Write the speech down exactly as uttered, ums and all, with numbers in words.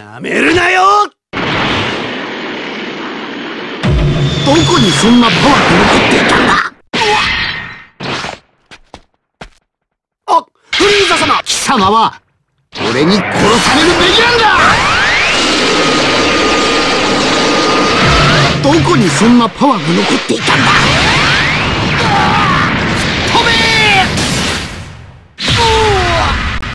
なめるなよ。 どこにそんなパワーが残っていたんだ。 あ、フリーザ様。 貴様は俺に殺されるべきなんだ。どこにそんなパワーが残っていたんだ。